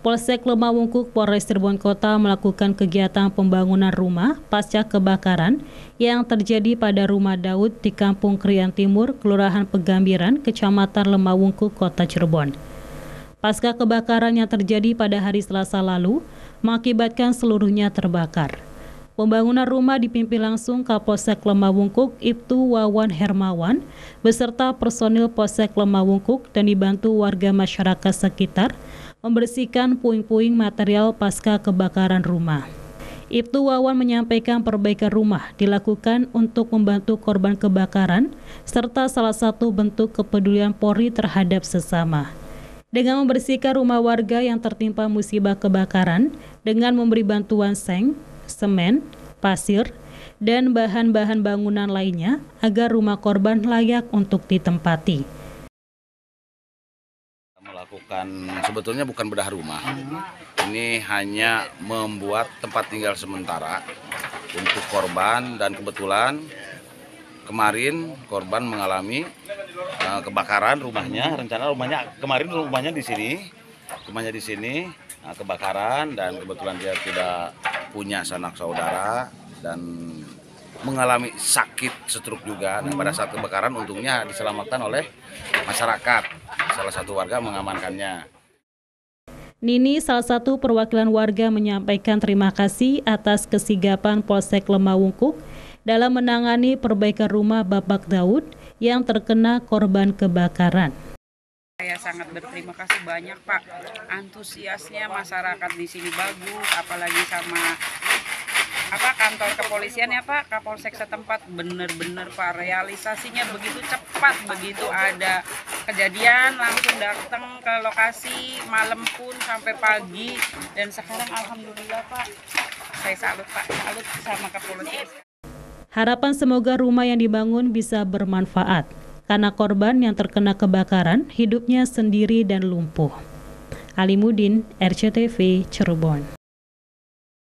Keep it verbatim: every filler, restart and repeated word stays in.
Polsek Lemawungkuk Polres Cirebon Kota melakukan kegiatan pembangunan rumah pasca kebakaran yang terjadi pada rumah Daud di Kampung Krian Timur, Kelurahan Pegambiran, Kecamatan Lemawungkuk, Kota Cirebon. Pasca kebakaran yang terjadi pada hari Selasa lalu mengakibatkan seluruhnya terbakar. Pembangunan rumah dipimpin langsung Kapolsek Lemawungkuk Ibtu Wawan Hermawan beserta personil Polsek Lemawungkuk dan dibantu warga masyarakat sekitar membersihkan puing-puing material pasca kebakaran rumah. Ibtu Wawan menyampaikan perbaikan rumah dilakukan untuk membantu korban kebakaran serta salah satu bentuk kepedulian Polri terhadap sesama. Dengan membersihkan rumah warga yang tertimpa musibah kebakaran dengan memberi bantuan seng, semen, pasir, dan bahan-bahan bangunan lainnya agar rumah korban layak untuk ditempati. Melakukan sebetulnya bukan bedah rumah, ini hanya membuat tempat tinggal sementara untuk korban, dan kebetulan kemarin korban mengalami uh, kebakaran rumahnya. Rencana rumahnya kemarin rumahnya di sini, rumahnya di sini uh, kebakaran, dan kebetulan dia tidak punya sanak saudara dan mengalami sakit stroke juga. Nah, pada saat kebakaran untungnya diselamatkan oleh masyarakat. Salah satu warga mengamankannya. Nini, salah satu perwakilan warga, menyampaikan terima kasih atas kesigapan Polsek Lemawungkuk dalam menangani perbaikan rumah Bapak Daud yang terkena korban kebakaran. Saya sangat berterima kasih banyak, Pak. Antusiasnya masyarakat di sini bagus, apalagi sama apa kantor kepolisian ya Pak, Kapolsek setempat, bener-bener Pak, realisasinya begitu cepat, begitu ada kejadian langsung datang ke lokasi, malam pun sampai pagi, dan sekarang alhamdulillah Pak, saya salut Pak, salut sama kepolisian. Harapan semoga rumah yang dibangun bisa bermanfaat, karena korban yang terkena kebakaran hidupnya sendiri dan lumpuh. Alimuddin, R C T V, Cirebon.